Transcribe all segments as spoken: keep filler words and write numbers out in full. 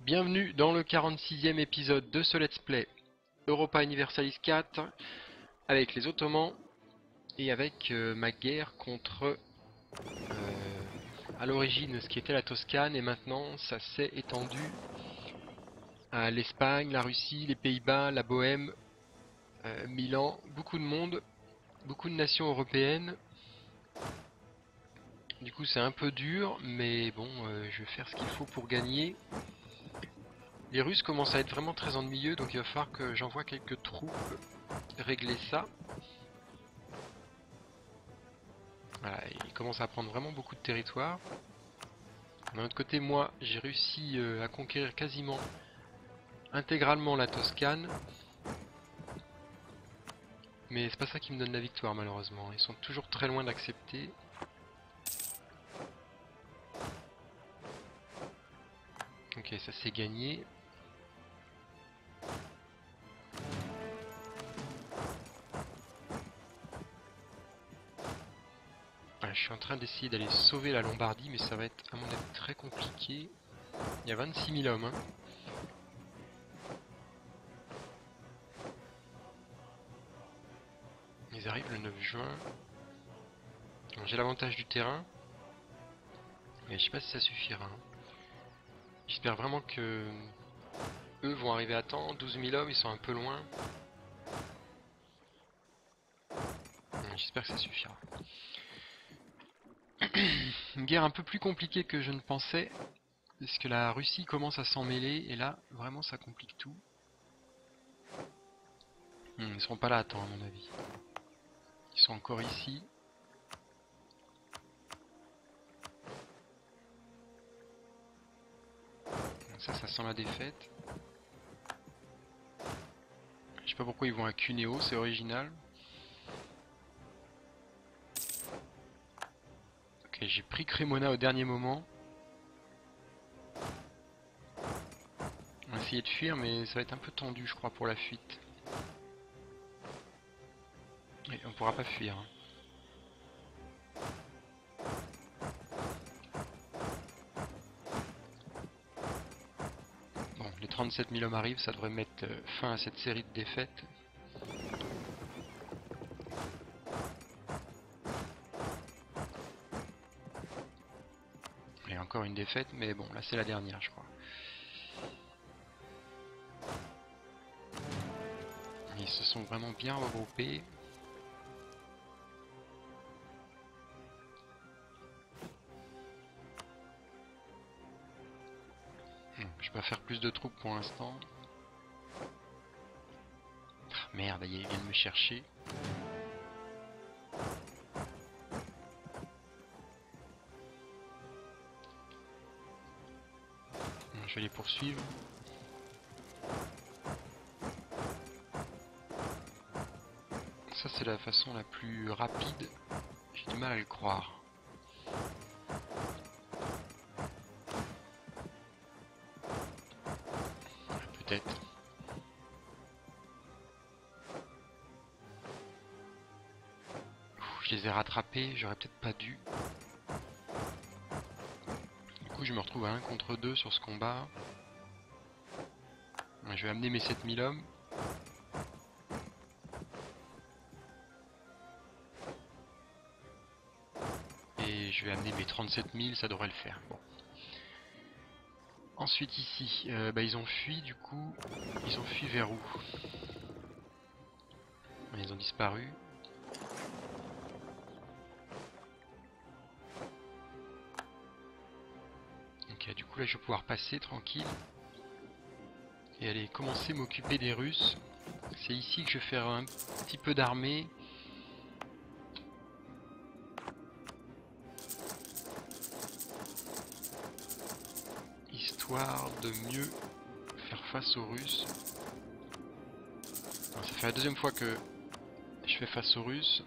Bienvenue dans le quarante-sixième épisode de ce let's play Europa Universalis quatre avec les Ottomans et avec euh, ma guerre contre euh, à l'origine ce qui était la Toscane, et maintenant ça s'est étendu à l'Espagne, la Russie, les Pays-Bas, la Bohême, euh, Milan, beaucoup de monde, beaucoup de nations européennes. Du coup c'est un peu dur, mais bon, euh, je vais faire ce qu'il faut pour gagner. Les Russes commencent à être vraiment très ennuyeux, donc il va falloir que j'envoie quelques troupes régler ça. Voilà, ils commencent à prendre vraiment beaucoup de territoire. D'un autre côté, moi, j'ai réussi euh, à conquérir quasiment intégralement la Toscane. Mais c'est pas ça qui me donne la victoire, malheureusement. Ils sont toujours très loin d'accepter. Ok, ça c'est gagné. Voilà, je suis en train d'essayer d'aller sauver la Lombardie, mais ça va être, à mon avis, très compliqué. Il y a vingt-six mille hommes, hein. Ils arrivent le neuf juin. J'ai l'avantage du terrain. Mais je sais pas si ça suffira, hein. J'espère vraiment que eux vont arriver à temps. douze mille hommes, ils sont un peu loin. J'espère que ça suffira. Une guerre un peu plus compliquée que je ne pensais, parce que la Russie commence à s'en mêler, et là, vraiment, ça complique tout. Hmm, ils seront pas là à temps, à mon avis. Ils sont encore ici. Donc ça, ça sent la défaite. Je sais pas pourquoi ils vont à Cuneo, c'est original. Ok, j'ai pris Cremona au dernier moment. On va essayer de fuir, mais ça va être un peu tendu, je crois, pour la fuite. Et on pourra pas fuir, hein. Bon, les trente-sept mille hommes arrivent, ça devrait mettre fin à cette série de défaites. Et encore une défaite, mais bon, là c'est la dernière, je crois. Ils se sont vraiment bien regroupés. Je peux pas faire plus de troupes pour l'instant. Ah, merde, ils viennent me chercher. Je vais les poursuivre. Ça c'est la façon la plus rapide. J'ai du mal à le croire. Peut-être. Je les ai rattrapés, j'aurais peut-être pas dû. Du coup je me retrouve à un contre deux sur ce combat. Je vais amener mes sept mille hommes. Et je vais amener mes trente-sept mille, ça devrait le faire. Bon. Ensuite ici, euh, bah, ils ont fui du coup. Ils ont fui vers où? Ils ont disparu. Ok, du coup là je vais pouvoir passer tranquille. Et aller commencer à m'occuper des Russes. C'est ici que je vais faire un petit peu d'armée. Histoire de mieux faire face aux Russes. Alors, ça fait la deuxième fois que je fais face aux Russes.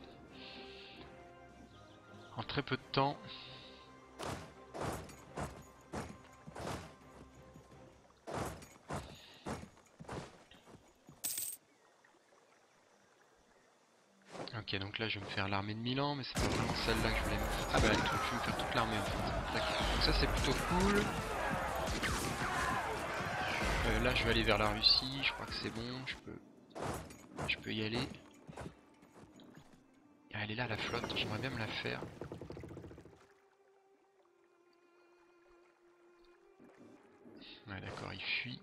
En très peu de temps. Ok, donc là je vais me faire l'armée de Milan, mais c'est pas vraiment celle-là que je voulais me faire. Ah bah je vais me faire toute l'armée en fait. D'accord. Donc ça c'est plutôt cool. Euh, là je vais aller vers la Russie, je crois que c'est bon, je peux, je peux y aller. Ah, elle est là la flotte, j'aimerais bien me la faire. Ouais d'accord, il fuit.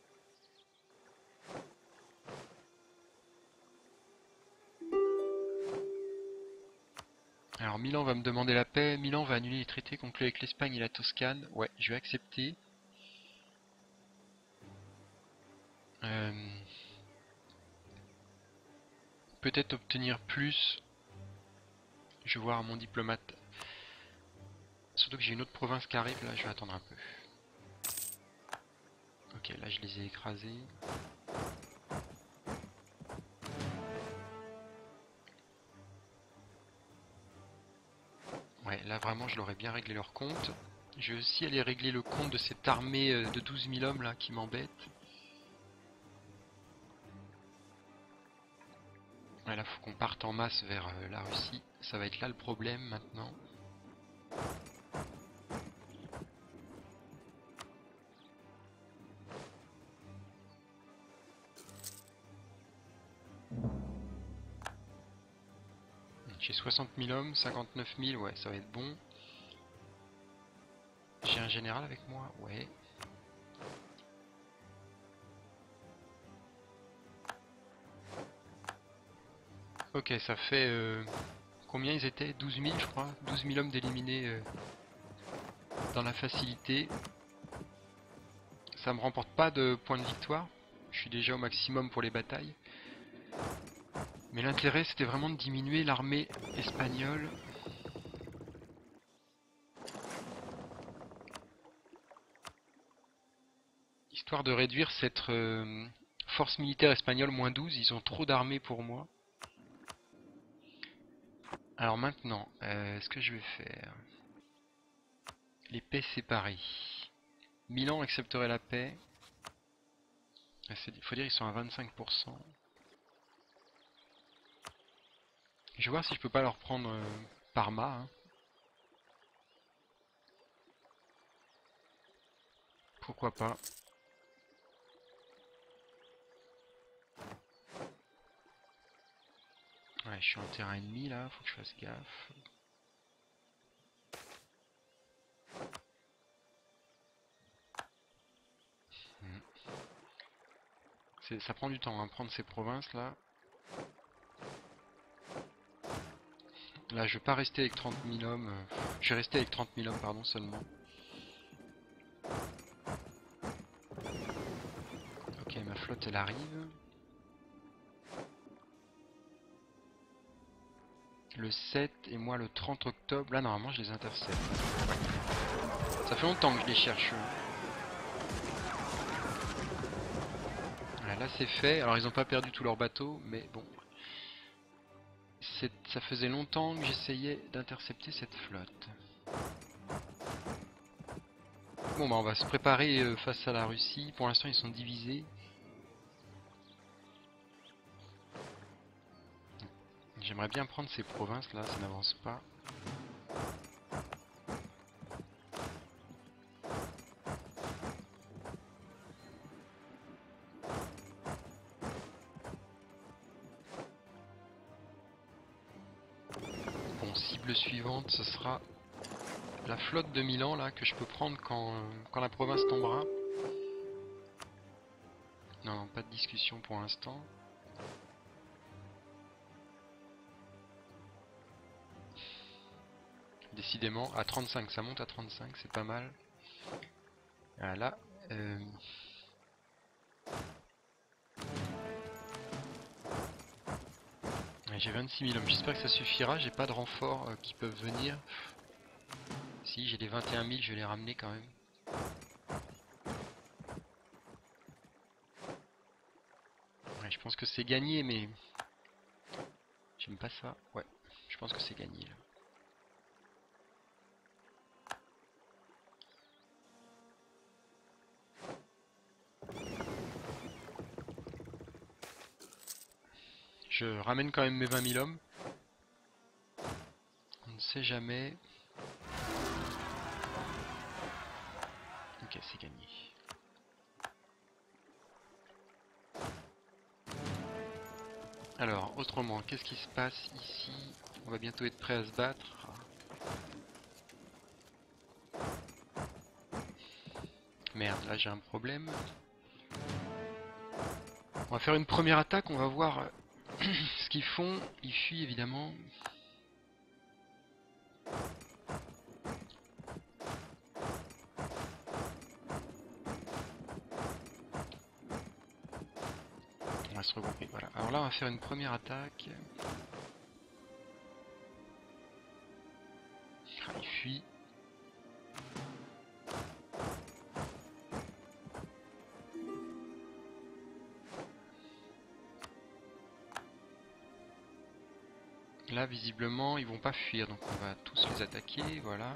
Alors Milan va me demander la paix, Milan va annuler les traités conclus avec l'Espagne et la Toscane. Ouais, je vais accepter. Euh, Peut-être obtenir plus. Je vais voir mon diplomate. Surtout que j'ai une autre province qui arrive, là je vais attendre un peu. Ok, là je les ai écrasés. Ouais, là vraiment je leur ai bien réglé leur compte. Je vais aussi aller régler le compte de cette armée de douze mille hommes là qui m'embête. Ouais, là faut qu'on parte en masse vers euh, la Russie. Ça va être là le problème maintenant. J'ai soixante mille hommes, cinquante-neuf mille, ouais ça va être bon. J'ai un général avec moi, ouais. Ok, ça fait... Euh, combien ils étaient? douze mille je crois. douze mille hommes d'éliminés euh, dans la facilité. Ça me remporte pas de points de victoire. Je suis déjà au maximum pour les batailles. Mais l'intérêt c'était vraiment de diminuer l'armée espagnole. Histoire de réduire cette euh, force militaire espagnole moins douze. Ils ont trop d'armées pour moi. Alors maintenant, euh, ce que je vais faire... Les paix séparées. Milan accepterait la paix. Il faut dire qu'ils sont à vingt-cinq pour cent. Je vais voir si je peux pas leur prendre euh, Parma. Hein. Pourquoi pas. Ouais, je suis en terrain ennemi là, faut que je fasse gaffe. Hmm. Ça prend du temps, hein, prendre ces provinces là. Là, je vais pas rester avec trente mille hommes. Euh, je vais rester avec trente mille hommes, pardon, seulement. Ok, ma flotte elle arrive. Le sept et moi le trente octobre. Là, normalement, je les intercepte. Ça fait longtemps que je les cherche. Voilà, là, c'est fait. Alors, ils n'ont pas perdu tous leurs bateaux, mais bon. Ça faisait longtemps que j'essayais d'intercepter cette flotte. Bon, bah, on va se préparer euh, face à la Russie. Pour l'instant, ils sont divisés. J'aimerais bien prendre ces provinces là, ça n'avance pas. Bon, cible suivante, ce sera la flotte de Milan là que je peux prendre quand, euh, quand la province tombera. Non, non, pas de discussion pour l'instant. Décidément, à trente-cinq, ça monte à trente-cinq, c'est pas mal. Voilà. Euh... J'ai vingt-six mille hommes, j'espère que ça suffira, j'ai pas de renforts euh, qui peuvent venir. Si, j'ai les vingt et un mille, je vais les ramener quand même. Ouais, je pense que c'est gagné, mais... J'aime pas ça. Ouais, je pense que c'est gagné là. Je ramène quand même mes vingt mille hommes. On ne sait jamais. Ok, c'est gagné. Alors, autrement, qu'est-ce qui se passe ici? On va bientôt être prêt à se battre. Merde, là j'ai un problème. On va faire une première attaque, on va voir ce qu'ils font. Ils fuient évidemment. On va se regrouper, voilà. Alors là on va faire une première attaque. Ah, ils fuient. Là visiblement ils vont pas fuir, donc on va tous les attaquer, voilà.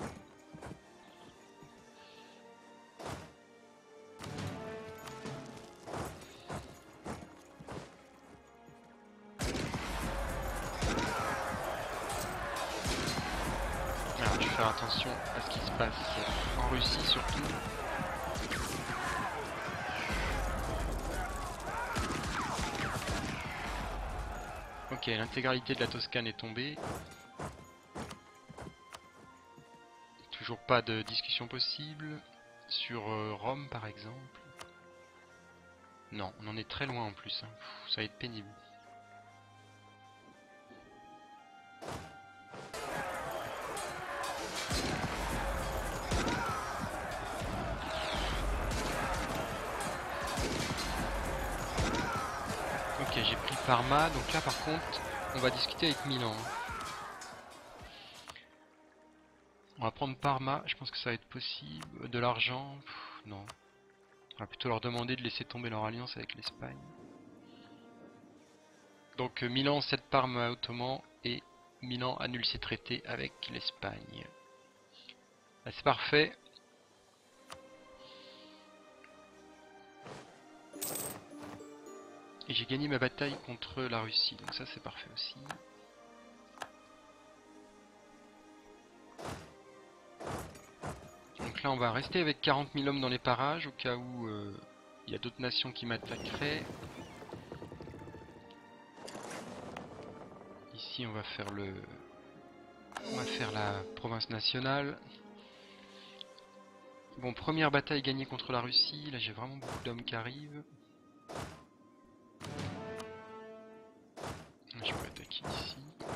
Alors je vais faire attention à ce qui se passe en Russie surtout. Ok, l'intégralité de la Toscane est tombée. Toujours pas de discussion possible. Sur euh, Rome par exemple. Non, on en est très loin en plus. Hein. Pff, ça va être pénible. Ok, j'ai pris Parma. Donc là par contre, on va discuter avec Milan. On va prendre Parma. Je pense que ça va être possible. De l'argent. Non. On va plutôt leur demander de laisser tomber leur alliance avec l'Espagne. Donc euh, Milan cède Parme à Ottoman et Milan annule ses traités avec l'Espagne. Là c'est parfait. Et j'ai gagné ma bataille contre la Russie, donc ça c'est parfait aussi. Donc là on va rester avec quarante mille hommes dans les parages au cas où il euh, y a d'autres nations qui m'attaqueraient. Ici on va faire le... On va faire la province nationale. Bon, première bataille gagnée contre la Russie, là j'ai vraiment beaucoup d'hommes qui arrivent. Je peux attaquer ici.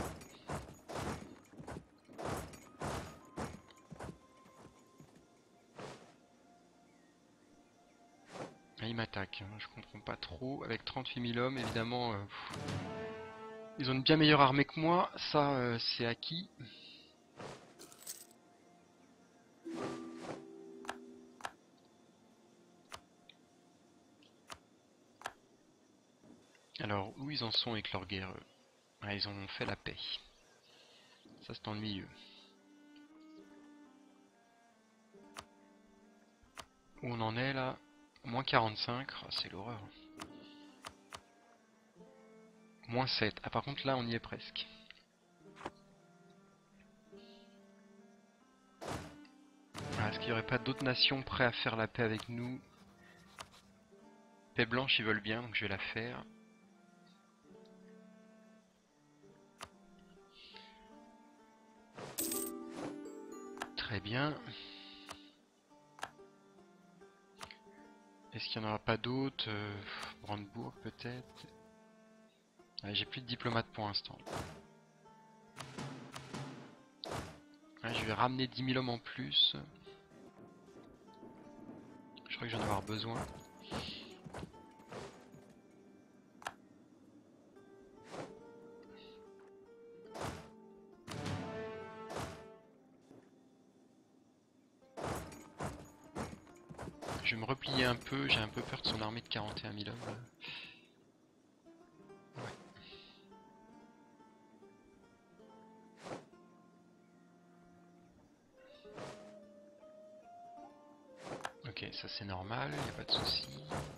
Ah, ils m'attaquent, hein. Je comprends pas trop. Avec trente-huit mille hommes, évidemment, euh, ils ont une bien meilleure armée que moi, ça euh, c'est acquis. Alors, où ils en sont avec leur guerre? Ah, ils ont fait la paix. Ça c'est ennuyeux. Où on en est là? Moins quarante-cinq, oh, c'est l'horreur. Moins sept. Ah par contre là on y est presque. Ah, est-ce qu'il n'y aurait pas d'autres nations prêtes à faire la paix avec nous? Paix blanche ils veulent bien, donc je vais la faire. Très bien. Est-ce qu'il n'y en aura pas d'autres? euh, Brandebourg peut-être. Ah, j'ai plus de diplomates pour l'instant. Ah, je vais ramener dix mille hommes en plus. Je crois que j'en vais avoir besoin. Je vais me replier un peu, j'ai un peu peur de son armée de quarante et un mille hommes. Là. Ouais. Ok, ça c'est normal, il n'y a pas de souci.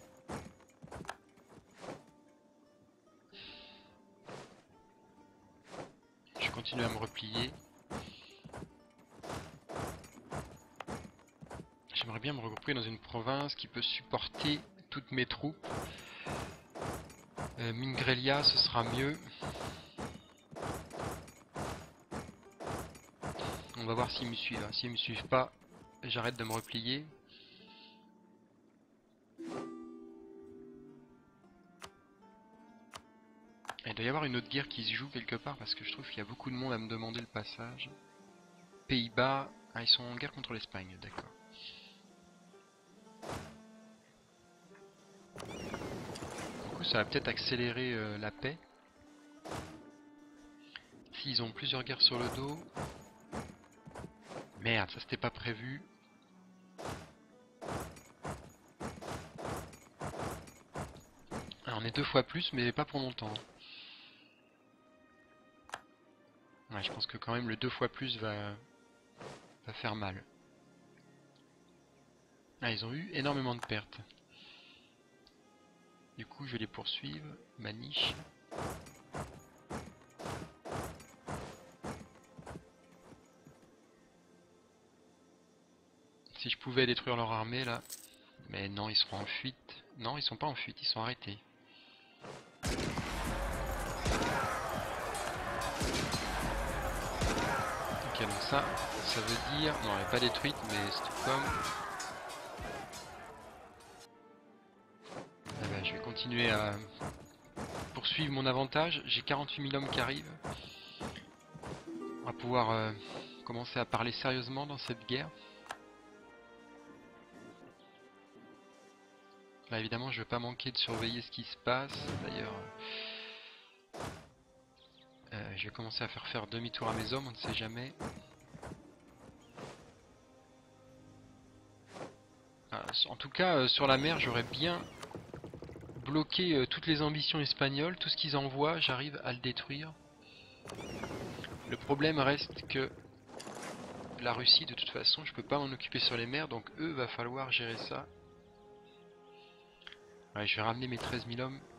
Je continue à me replier. J'aimerais bien me regrouper dans une province qui peut supporter toutes mes troupes. Euh, Mingrelia, ce sera mieux. On va voir s'ils me suivent. Hein. S'ils me suivent pas, j'arrête de me replier. Il doit y avoir une autre guerre qui se joue quelque part parce que je trouve qu'il y a beaucoup de monde à me demander le passage. Pays-Bas, ah, ils sont en guerre contre l'Espagne, d'accord. Du coup, ça va peut-être accélérer euh, la paix. S'ils ont plusieurs guerres sur le dos. Merde, ça c'était pas prévu. Alors, on est deux fois plus, mais pas pour longtemps. Ouais, je pense que quand même le deux fois plus va, va faire mal. Ah, ils ont eu énormément de pertes. Du coup, je vais les poursuivre. Maniche. Si je pouvais détruire leur armée là. Mais non, ils seront en fuite. Non, ils sont pas en fuite, ils sont arrêtés. Ok, donc ça, ça veut dire... Non, elle n'est pas détruite, mais Stockholm... Ah bah, je vais continuer à poursuivre mon avantage. J'ai quarante-huit mille hommes qui arrivent. On va pouvoir euh, commencer à parler sérieusement dans cette guerre. Là, évidemment, je vais pas manquer de surveiller ce qui se passe. D'ailleurs, euh, je vais commencer à faire faire demi-tour à mes hommes, on ne sait jamais. Ah, en tout cas, euh, sur la mer, j'aurais bien bloqué euh, toutes les ambitions espagnoles. Tout ce qu'ils envoient, j'arrive à le détruire. Le problème reste que la Russie, de toute façon, je peux pas m'en occuper sur les mers, donc eux, va falloir gérer ça. Ouais, je vais ramener mes treize mille hommes.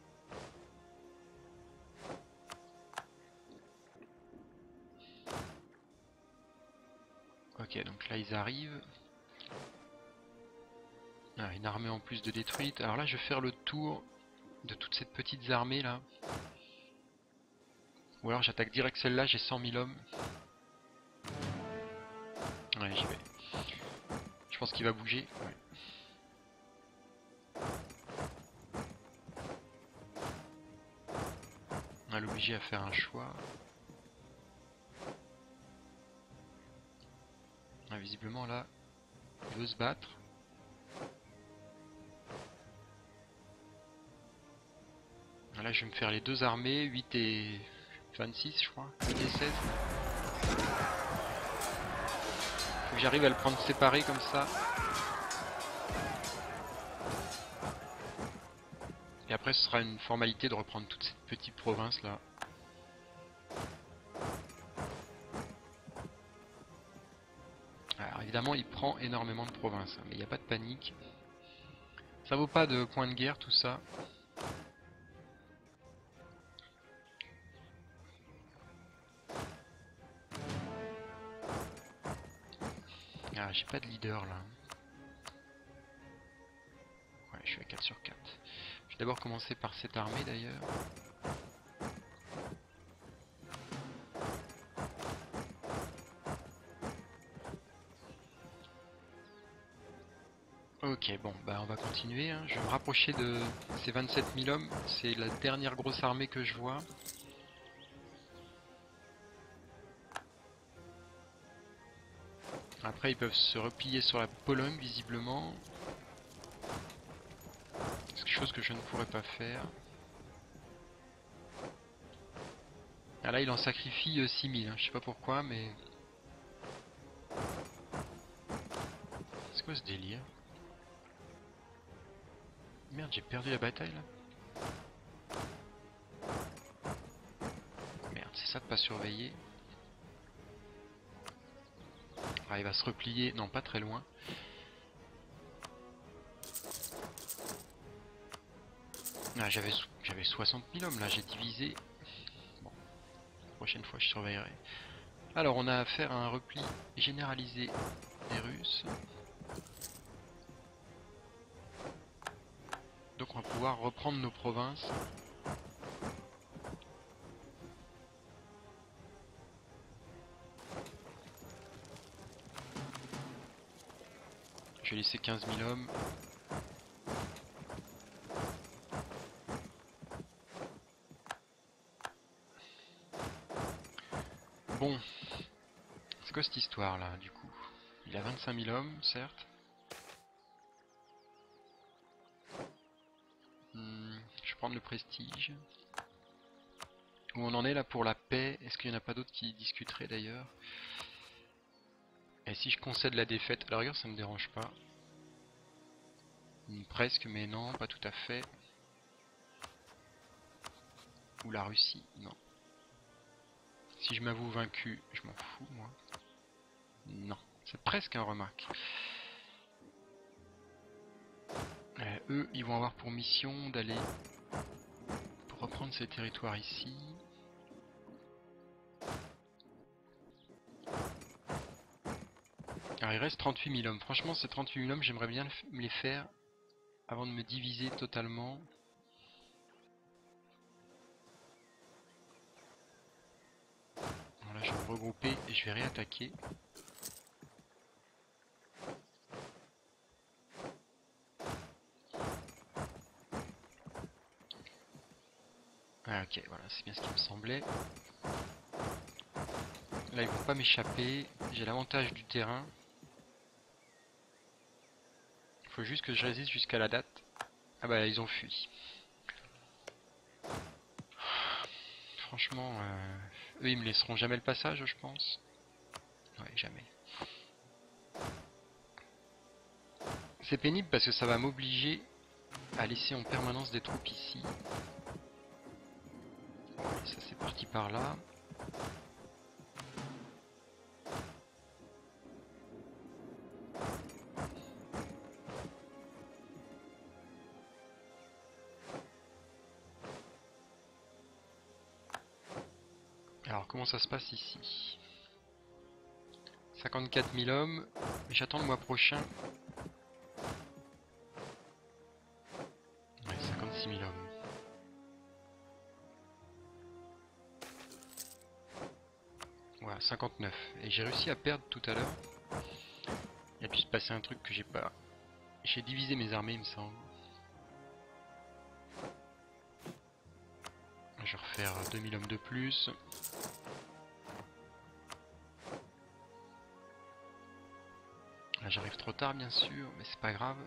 Ok, donc là ils arrivent. Ah, une armée en plus de détruite. Alors là, je vais faire le tour de toutes ces petites armées là. Ou alors j'attaque direct celle-là, j'ai cent mille hommes. Ouais, j'y vais. Je pense qu'il va bouger. Ouais. On va l'obliger à faire un choix. Ah, visiblement là, il veut se battre. Là, je vais me faire les deux armées, huit et vingt-six, je crois. huit et seize. Faut que j'arrive à le prendre séparé comme ça. Et après, ce sera une formalité de reprendre toute cette petite province là. Alors évidemment, il prend énormément de provinces, hein, mais il n'y a pas de panique. Ça vaut pas de point de guerre tout ça. Ah, j'ai pas de leader là. Ouais, je suis à quatre sur quatre. Je vais d'abord commencer par cette armée d'ailleurs. Ok, bon, bah on va continuer. Hein. Je vais me rapprocher de ces vingt-sept mille hommes. C'est la dernière grosse armée que je vois. Après, ils peuvent se replier sur la Pologne, visiblement. C'est quelque chose que je ne pourrais pas faire. Ah là, il en sacrifie euh, six mille. Hein. Je sais pas pourquoi, mais... C'est quoi ce délire? Merde, j'ai perdu la bataille, là. Merde, c'est ça de pas surveiller. Ah, il va se replier. Non, pas très loin. Ah, j'avais j'avais soixante mille hommes, là, j'ai divisé. Bon, la prochaine fois, je surveillerai. Alors, on a affaire à un repli généralisé des Russes. Donc, on va pouvoir reprendre nos provinces. c'est quinze mille hommes. Bon, c'est quoi cette histoire là du coup? Il a vingt-cinq mille hommes, certes. Hmm, je vais prendre le prestige. Où on en est là pour la paix? Est-ce qu'il n'y en a pas d'autres qui discuteraient d'ailleurs? Et si je concède la défaite, à la rigueur ça me dérange pas. Hmm, presque, mais non, pas tout à fait. Ou la Russie, non. Si je m'avoue vaincu, je m'en fous moi. Non, c'est presque un remarque. Euh, eux, ils vont avoir pour mission d'aller pour reprendre ces territoires ici. Alors il reste trente-huit mille hommes. Franchement, ces trente-huit mille hommes, j'aimerais bien me les faire avant de me diviser totalement. Bon, là, je vais me regrouper et je vais réattaquer. Ah, ok, voilà, c'est bien ce qui me semblait. Là, ils vont pas m'échapper. J'ai l'avantage du terrain. Il faut juste que je résiste jusqu'à la date. Ah bah, ils ont fui. Franchement, euh, eux, ils me laisseront jamais le passage, je pense. Ouais, jamais. C'est pénible parce que ça va m'obliger à laisser en permanence des troupes ici. Ouais, ça c'est parti par là. Alors comment ça se passe ici? cinquante-quatre mille hommes, mais j'attends le mois prochain. Ouais, cinquante-six mille hommes. Voilà, cinquante-neuf. Et j'ai réussi à perdre tout à l'heure. Il a pu se passer un truc que j'ai pas... J'ai divisé mes armées, il me semble. Je vais refaire deux mille hommes de plus. Là j'arrive trop tard bien sûr, mais c'est pas grave.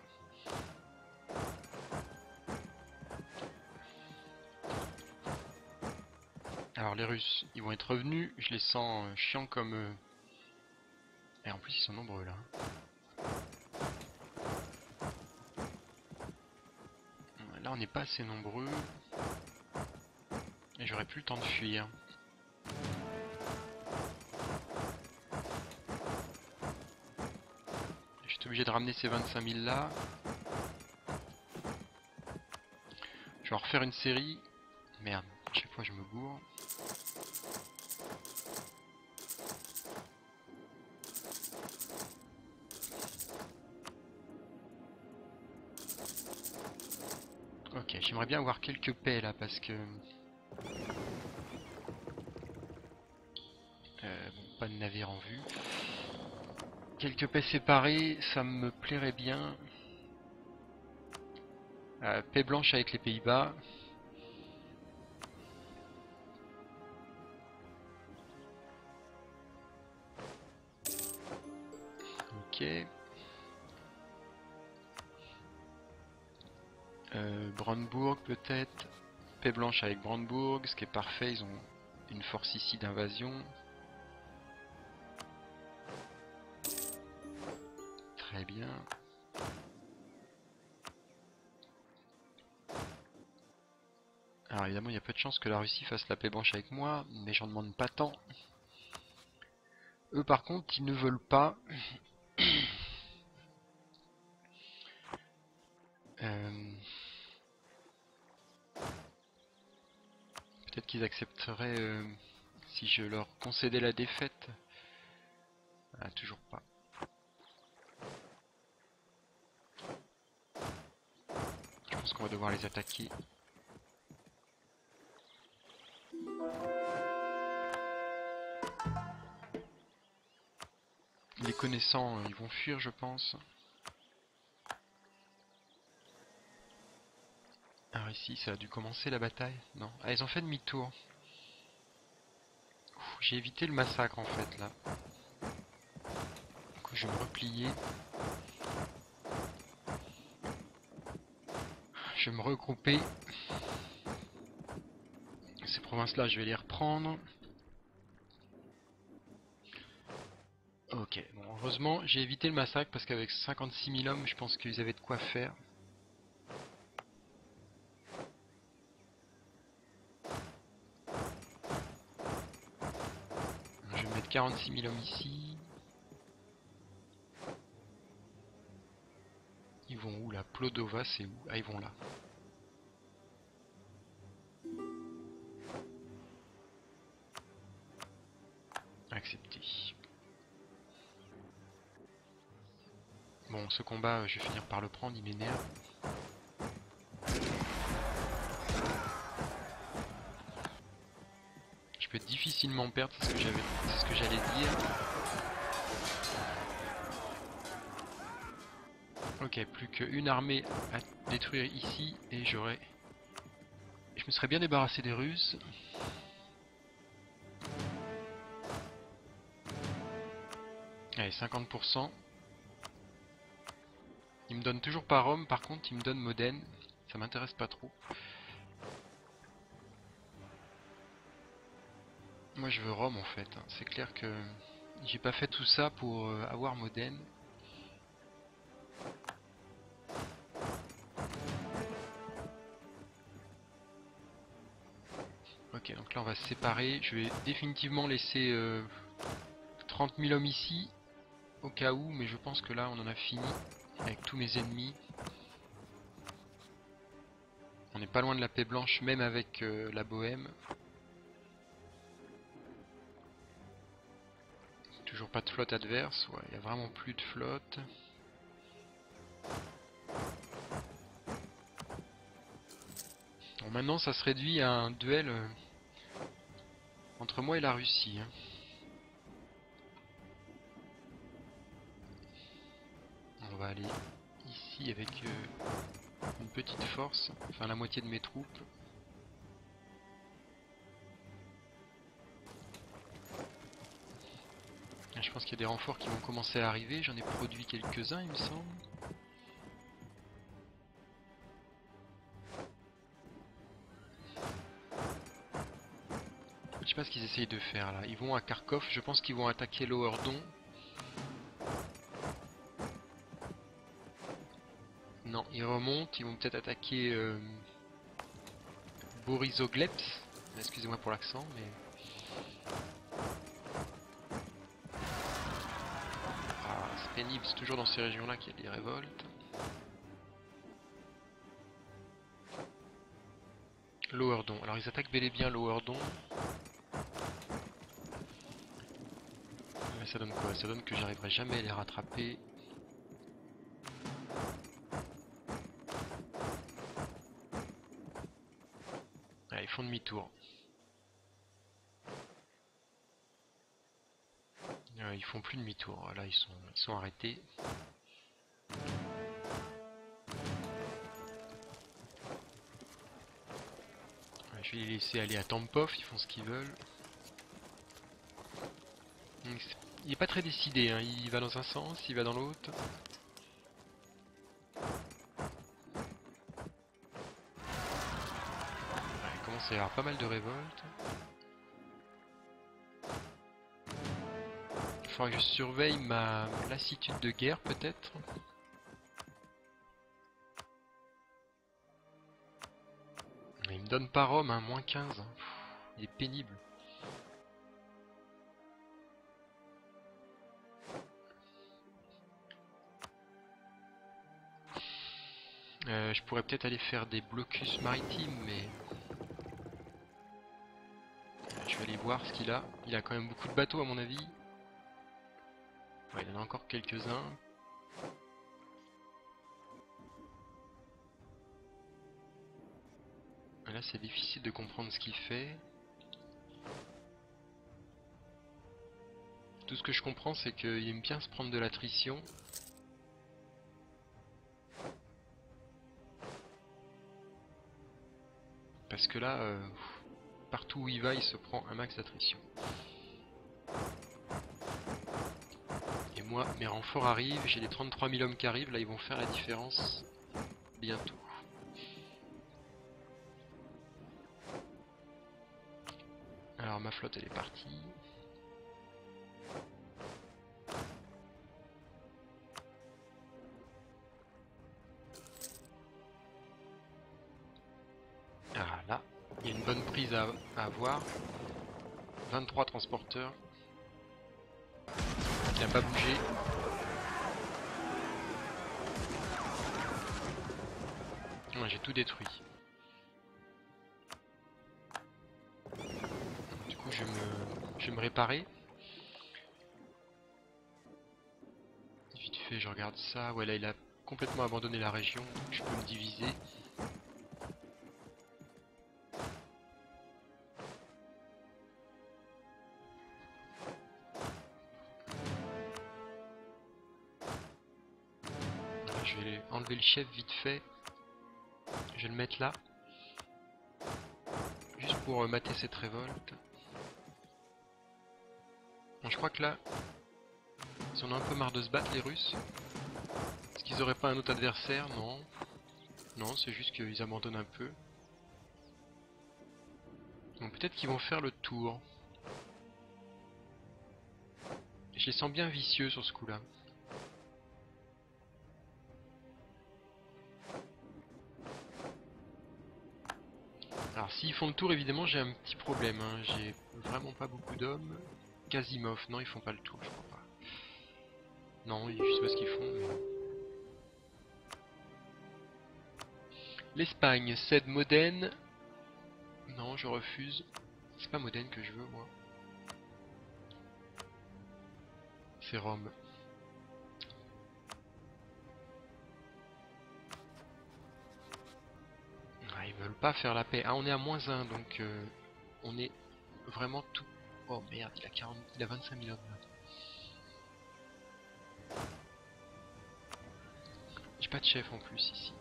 Alors les Russes, ils vont être revenus. Je les sens euh, chiants comme... Euh... Et en plus ils sont nombreux là. Là on n'est pas assez nombreux. Et j'aurais plus le temps de fuir. J'étais obligé de ramener ces vingt-cinq mille là. Je vais en refaire une série. Merde, à chaque fois je me gourre. Ok, j'aimerais bien avoir quelques paix là parce que... Euh, bon, pas de navire en vue. Quelques paix séparées, ça me plairait bien. Euh, paix blanche avec les Pays-Bas. Ok. Euh, Brandebourg peut-être. Paix blanche avec Brandebourg, ce qui est parfait. Ils ont une force ici d'invasion. Très bien. Alors évidemment il y a peu de chances que la Russie fasse la paix blanche avec moi, mais j'en demande pas tant. Eux par contre ils ne veulent pas. euh... Peut-être qu'ils accepteraient euh, si je leur concédais la défaite. Ah, toujours pas. Je pense qu'on va devoir les attaquer. Les connaissants, ils vont fuir je pense. Alors ici, ça a dû commencer la bataille. Non. Ah, ils ont fait demi-tour. J'ai évité le massacre en fait là. Du coup, je vais me replier. Je vais me regrouper. Ces provinces-là, je vais les reprendre. Ok, bon, heureusement, j'ai évité le massacre parce qu'avec cinquante-six mille hommes, je pense qu'ils avaient de quoi faire. Je vais mettre quarante-six mille hommes ici. Ils vont où là? Plodova, c'est où? Ah, ils vont là. Accepté. Bon, ce combat, je vais finir par le prendre, il m'énerve. Je peux difficilement perdre, c'est ce que j'avais, c'est ce que j'allais dire. Ok, plus qu'une armée à détruire ici et j'aurais... Je me serais bien débarrassé des Russes. Allez, cinquante pour cent. Il me donne toujours pas Rome, par contre il me donne Modène. Ça m'intéresse pas trop. Moi je veux Rome en fait. C'est clair que j'ai pas fait tout ça pour euh, avoir Modène. Ok, donc là on va se séparer. Je vais définitivement laisser euh, trente mille hommes ici, au cas où, mais je pense que là on en a fini avec tous mes ennemis. On n'est pas loin de la paix blanche, même avec euh, la Bohème. Toujours pas de flotte adverse, ouais, il n'y a vraiment plus de flotte. Bon, maintenant ça se réduit à un duel euh, entre moi et la Russie. Hein. On va aller ici avec euh, une petite force, enfin la moitié de mes troupes. Et je pense qu'il y a des renforts qui vont commencer à arriver, j'en ai produit quelques-uns il me semble. Je sais pas ce qu'ils essayent de faire là, ils vont à Kharkov, je pense qu'ils vont attaquer Loerdon. Non, ils remontent, ils vont peut-être attaquer euh, Borisogleps. Excusez-moi pour l'accent, mais... Ah, c'est pénible, c'est toujours dans ces régions-là qu'il y a des révoltes. Loerdon, alors ils attaquent bel et bien Loerdon. Mais ça donne quoi? Ça donne que j'arriverai jamais à les rattraper. Ah, ils font demi-tour. Euh, ils font plus demi-tour, là ils sont, ils sont arrêtés. Ouais, je vais les laisser aller à Tampov, ils font ce qu'ils veulent. Il est pas très décidé, hein. Il va dans un sens, il va dans l'autre. Ouais, il commence à y avoir pas mal de révoltes. Il faudra que je surveille ma lassitude de guerre peut-être. Il me donne pas Rome, hein, moins quinze. Il est pénible. Euh, je pourrais peut-être aller faire des blocus maritimes, mais... Je vais aller voir ce qu'il a. Il a quand même beaucoup de bateaux à mon avis. Ouais, il en a encore quelques-uns. Là c'est difficile de comprendre ce qu'il fait. Tout ce que je comprends c'est qu'il aime bien se prendre de l'attrition. Parce que là, euh, partout où il va, il se prend un max d'attrition. Et moi, mes renforts arrivent, j'ai les trente-trois mille hommes qui arrivent, là ils vont faire la différence bientôt. Alors ma flotte elle est partie. Ah là, il y a une bonne prise à, à avoir. vingt-trois transporteurs. Qui n'a pas bougé. Ouais, j'ai tout détruit. Du coup je vais me, je vais me réparer. Vite fait je regarde ça. Ouais là il a complètement abandonné la région. Donc je peux me diviser. Je vais enlever le chef vite fait. Je vais le mettre là. Juste pour euh, mater cette révolte. Bon, je crois que là, ils en ont un peu marre de se battre les Russes. Est-ce qu'ils auraient pas un autre adversaire? Non. Non, c'est juste qu'ils abandonnent un peu. Donc peut-être qu'ils vont faire le tour. Je les sens bien vicieux sur ce coup-là. Alors s'ils font le tour, évidemment, j'ai un petit problème. Hein. J'ai vraiment pas beaucoup d'hommes. Casimov, non, ils font pas le tour, je crois pas. Non, je sais pas ce qu'ils font. Mais... L'Espagne cède Modène. Non, je refuse. C'est pas Modène que je veux, moi. C'est Rome. Ah, ils veulent pas faire la paix. Ah, on est à moins un, donc euh, on est vraiment tout... Oh merde, il a, quarante... il a vingt-cinq mille hommes. J'ai pas de chef en plus ici.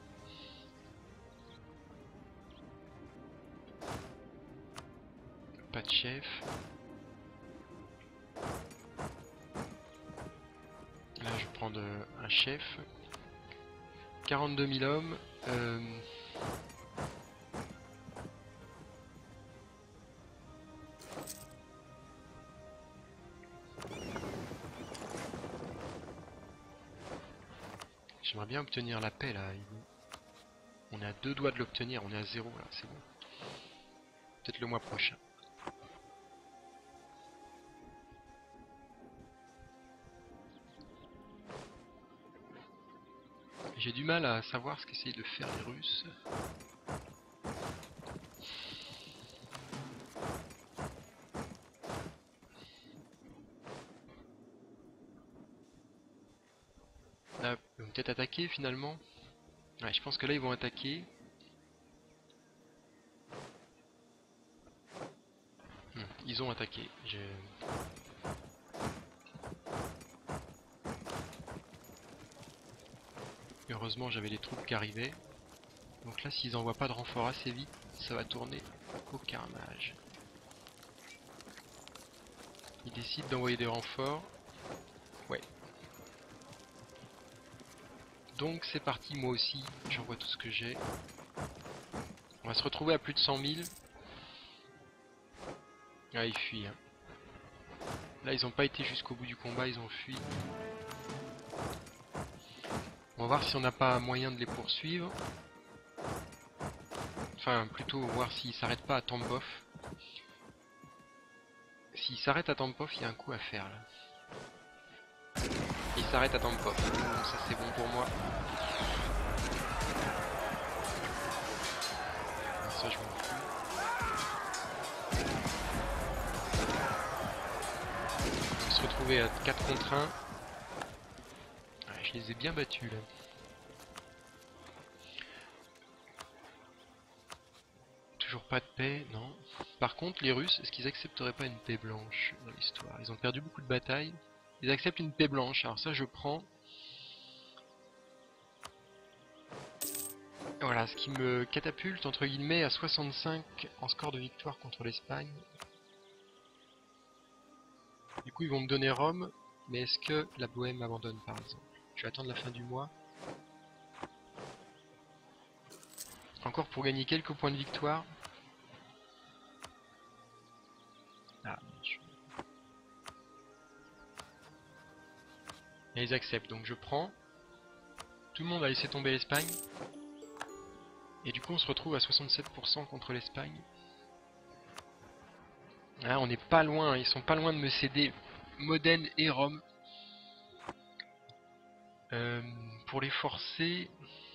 Pas de chef. Là, je vais prendre un chef. quarante-deux mille hommes. Euh... J'aimerais bien obtenir la paix là. On est à deux doigts de l'obtenir. On est à zéro là. C'est bon. Peut-être le mois prochain. J'ai du mal à savoir ce qu'essayent de faire les Russes. Là, ils vont peut-être attaquer finalement. Ouais, je pense que là ils vont attaquer. Hmm, ils ont attaqué. Heureusement j'avais les troupes qui arrivaient. Donc là s'ils envoient pas de renfort assez vite, ça va tourner au carnage. Ils décident d'envoyer des renforts. Ouais. Donc c'est parti, moi aussi, j'envoie tout ce que j'ai. On va se retrouver à plus de cent mille. Ah, ils fuient. Hein. Là, ils n'ont pas été jusqu'au bout du combat, ils ont fui. On va voir si on n'a pas moyen de les poursuivre. Enfin, plutôt voir s'ils s'arrêtent pas à Tambov. S'ils s'arrêtent à Tambov, il y a un coup à faire là. Ils s'arrêtent à Tambov. Ça c'est bon pour moi. Ça je m'en fous. On va se retrouver à quatre contre un. Ouais, je les ai bien battus là. Toujours pas de paix, non. Par contre, les Russes, est-ce qu'ils accepteraient pas une paix blanche dans l'histoire? Ils ont perdu beaucoup de batailles. Ils acceptent une paix blanche. Alors ça, je prends. Ouais, Voilà, ce qui me catapulte entre guillemets à soixante-cinq en score de victoire contre l'Espagne. Du coup ils vont me donner Rome, mais est-ce que la Bohème m'abandonne par exemple? Je vais attendre la fin du mois. Encore pour gagner quelques points de victoire. Ah, je... Et ils acceptent, donc je prends. Tout le monde a laissé tomber l'Espagne. Et du coup on se retrouve à soixante-sept pour cent contre l'Espagne. Ah, on n'est pas loin, ils sont pas loin de me céder Modène et Rome. Euh, pour les forcer...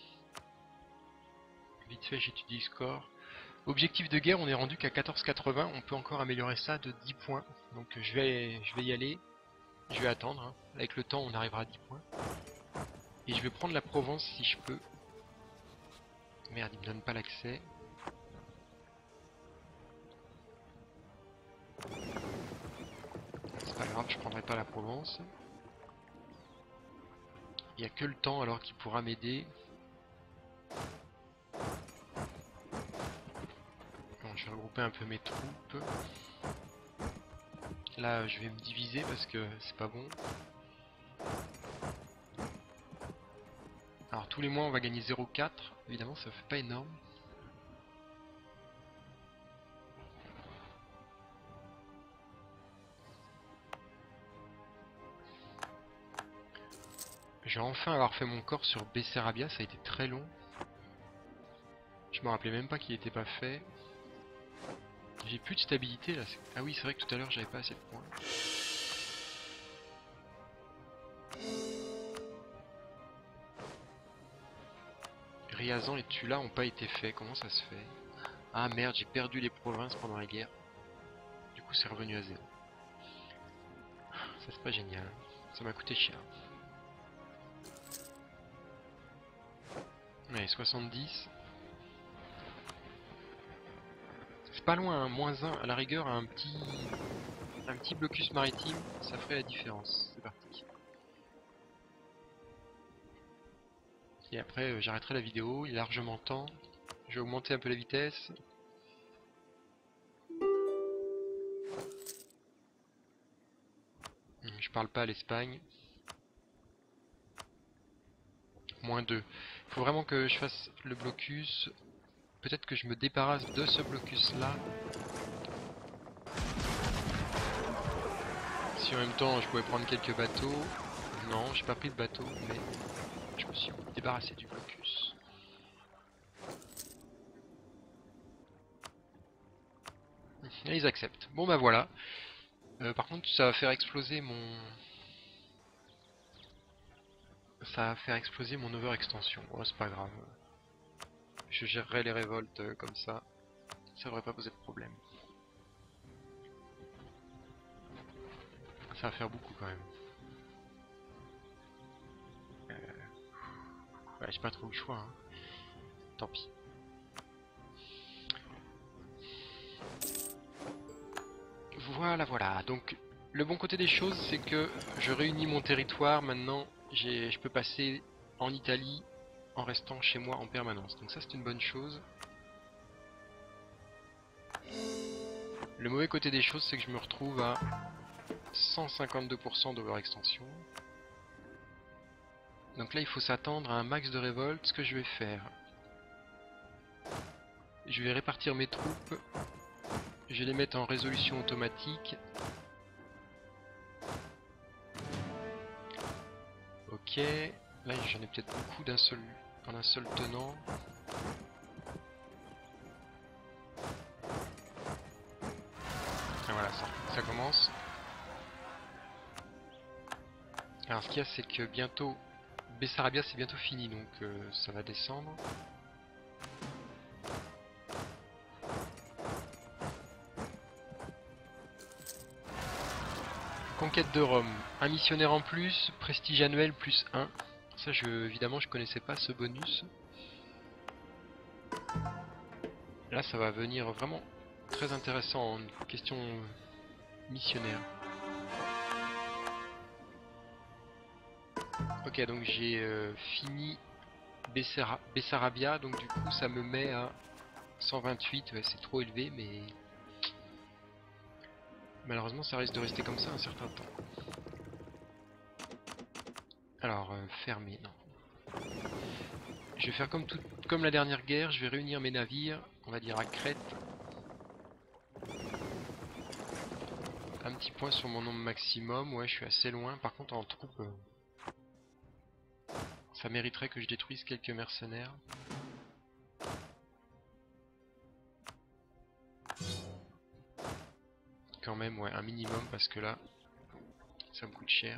Vite fait j'étudie le score. Objectif de guerre, on est rendu qu'à quatorze quatre-vingts, on peut encore améliorer ça de dix points. Donc je vais, je vais y aller, je vais attendre. Hein. Avec le temps on arrivera à dix points. Et je vais prendre la Provence si je peux. Merde, il me donne pas l'accès. C'est pas grave, je prendrai pas la Provence. Il n'y a que le temps alors qu'il pourra m'aider. Bon, je vais regrouper un peu mes troupes. Là je vais me diviser parce que c'est pas bon. Alors tous les mois on va gagner zéro virgule quatre. Évidemment ça fait pas énorme. Je vais enfin avoir fait mon corps sur Bessarabia, ça a été très long. Je me rappelais même pas qu'il était pas fait. J'ai plus de stabilité là. Ah oui, c'est vrai que tout à l'heure j'avais pas assez de points. Riazan et Tula ont pas été faits. Comment ça se fait? Ah merde, j'ai perdu les provinces pendant la guerre. Du coup, c'est revenu à zéro. Ça c'est pas génial. Ça m'a coûté cher. Allez, soixante-dix. C'est pas loin, hein. Moins un. À la rigueur, un petit... Un petit blocus maritime, ça ferait la différence. C'est parti. Et après, euh, j'arrêterai la vidéo. Il est largement temps. Je vais augmenter un peu la vitesse. Je parle pas à l'Espagne. Moins deux. Il faut vraiment que je fasse le blocus. Peut-être que je me débarrasse de ce blocus là. Si en même temps je pouvais prendre quelques bateaux. Non, j'ai pas pris de bateau, mais je me suis débarrassé du blocus. Et ils acceptent. Bon bah voilà. Euh, par contre ça va faire exploser mon... Ça va faire exploser mon overextension. Oh, c'est pas grave. Je gérerai les révoltes euh, comme ça. Ça devrait pas poser de problème. Ça va faire beaucoup quand même. Euh... Ouais, j'ai pas trop le choix. Hein. Tant pis. Voilà, voilà. Donc, le bon côté des choses, c'est que je réunis mon territoire. Maintenant, j'ai, je peux passer en Italie en restant chez moi en permanence. Donc ça, c'est une bonne chose. Le mauvais côté des choses, c'est que je me retrouve à cent cinquante-deux pour cent d'overextension. Donc là, il faut s'attendre à un max de révolte. Ce que je vais faire, je vais répartir mes troupes. Je vais les mettre en résolution automatique. Ok. Là, j'en ai peut-être beaucoup d'un seul, en un seul tenant. Et voilà, ça, ça commence. Alors, ce qu'il y a, c'est que bientôt, Bessarabia, c'est bientôt fini, donc euh, ça va descendre. Conquête de Rome, un missionnaire en plus, prestige annuel plus un. Ça, je, évidemment, je connaissais pas ce bonus. Là, ça va venir vraiment très intéressant en question missionnaire. Ok, donc j'ai euh, fini Bessara- Bessarabia, donc du coup ça me met à cent vingt-huit, ouais, c'est trop élevé, mais malheureusement ça risque de rester comme ça un certain temps. Alors, euh, fermer, non. Je vais faire comme, tout, comme la dernière guerre, je vais réunir mes navires, on va dire à Crète. Un petit point sur mon nombre maximum, ouais je suis assez loin, par contre en troupes, euh, ça mériterait que je détruise quelques mercenaires. Quand même, ouais, un minimum, parce que là, ça me coûte cher.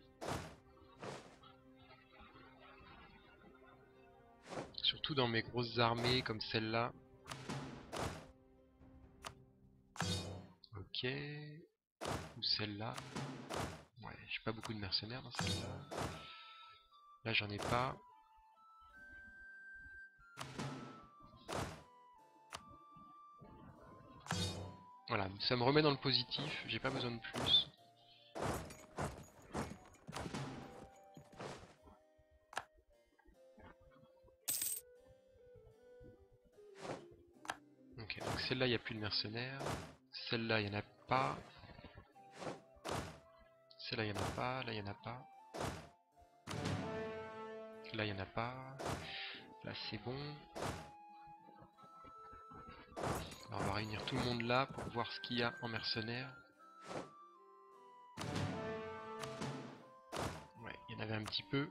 Surtout dans mes grosses armées comme celle-là. Ok. Ou celle-là. Ouais, j'ai pas beaucoup de mercenaires dans celle-là. Là, j'en ai pas. Voilà, ça me remet dans le positif. J'ai pas besoin de plus. Ok, donc celle-là, il n'y a plus de mercenaires. Celle-là, il n'y en a pas. Celle-là, il n'y en a pas. Là, il n'y en a pas. Là, il n'y en a pas. Là, c'est bon. Alors, on va réunir tout le monde là pour voir ce qu'il y a en mercenaires. Ouais, il y en avait un petit peu.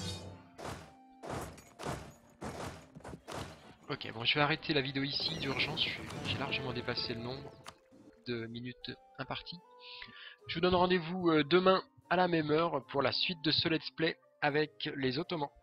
Ok, bon, je vais arrêter la vidéo ici d'urgence. J'ai largement dépassé le nombre de minutes imparties. Je vous donne rendez-vous euh, demain à la même heure pour la suite de ce let's play avec les Ottomans.